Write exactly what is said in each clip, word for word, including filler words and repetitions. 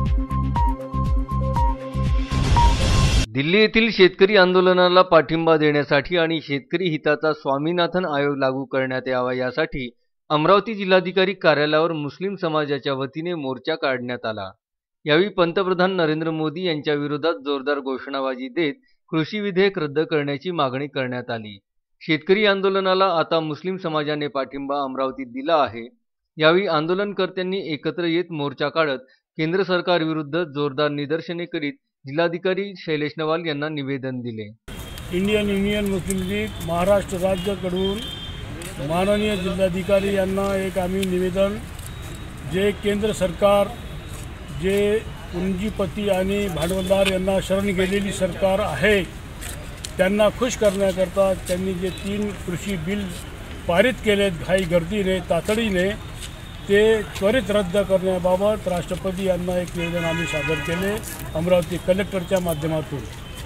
दिल्ली येथील शेतकरी आंदोलनाला पाठिंबा देण्यासाठी आणि शेतकरी हिताचा स्वामीनाथन आयोग लागू करण्यात यावा यासाठी अमरावती जिल्हाधिकारी कार्यालयावर मुस्लिम समाजाच्या वतीने मोर्चा काढण्यात आला। यावेळी पंतप्रधान नरेंद्र मोदी यांच्या विरोधात जोरदार घोषणाबाजी देत कृषी विधेयक रद्द करण्याची मागणी करण्यात आली। शेतकरी आंदोलनाला आता मुस्लिम समाजाने पाठिंबा अमरावतीत दिला आहे। यावेळी आंदोलनकर्त्यांनी एकत्र येत मोर्चा काढत केंद्र सरकार विरुद्ध जोरदार निदर्शने करीत जिल्हाधिकारी शैलेश नवाल यांना निवेदन दिले। Indian Union Muslim League Maharashtra राज्याकडून माननीय जिल्हाधिकारी यांना एक आम्ही निवेदन, जे केंद्र सरकार जे पुंजीपती आणि भांडवलदार यांना शरण गेलेली सरकार आहे त्यांना खुश करण्याकरता त्यांनी जे तीन कृषी बिल पारित केलेत घाई गर्दीने तातडीने ते त्वरित रद्द करण्याबाबत राष्ट्रपती यांना एक निवेदन आम्ही सादर केले अमरावती कलेक्टरच्या माध्यमातून।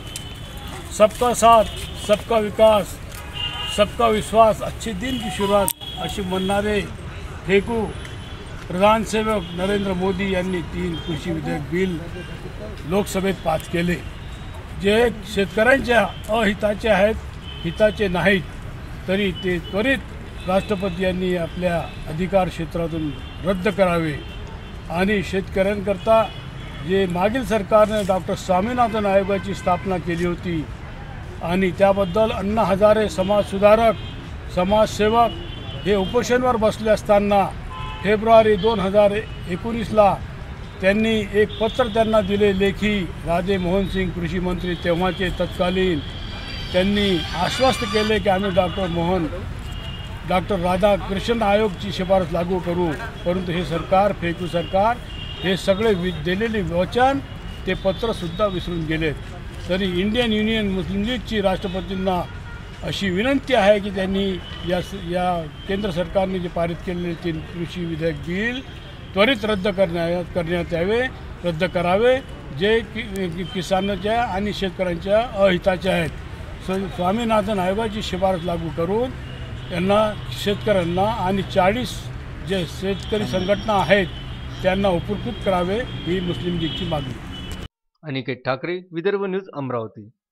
सबका साथ सबका विकास सबका विश्वास अच्छे दिन की शुरुआत अशी म्हणणारे फेकू प्रधानसेवक नरेंद्र मोदी यांनी तीन कृषी विधेयक बिल लोकसभेत पास केले, जे शेतकऱ्यांच्या अहिताचे आहेत, हिताचे नाहीत, तरी ते त्वरित राष्ट्रपती यांनी आपल्या अधिकार क्षेत्रातून रद्द करावे आणि शेतकऱ्यांकरता जे मागील सरकारने डॉक्टर स्वामीनाथन आयोगाची स्थापना केली होती आणि त्याबद्दल अण्णा हजारे समाजसुधारक समाजसेवक हे उपोषणावर बसले असताना फेब्रुवारी दोन हजार एकोणीसला त्यांनी एक पत्र त्यांना दिले लेखी, राजे मोहन सिंग कृषी मंत्री तेव्हाचे तत्कालीन, त्यांनी आश्वस्त केले की आम्ही डॉक्टर मोहन डॉक्टर राधाकृष्ण आयोगची शिफारस लागू करू, परंतु हे सरकार फेकू सरकार हे सगळे वि दिलेले वचन ते पत्रसुद्धा विसरून गेलेत। तरी इंडियन युनियन मुस्लिम लीगची राष्ट्रपतींना अशी विनंती आहे की त्यांनी या या केंद्र सरकारने जे पारित केलेले तीन कृषी विधेयक बिल त्वरित रद्द करण्यात करण्यात यावे रद्द करावे, जे कि किसानाच्या आणि शेतकऱ्यांच्या अहिताचे आहेत। स्वामीनाथन आयोगाची शिफारस लागू करून यांना शेतकऱ्यांना आणि चाळीस जे शेतकरी संघटना आहेत त्यांना उपकृत करावे ही मुस्लिम लीगची मागणी। अनिकेत ठाकरे, विदर्भ न्यूज, अमरावती।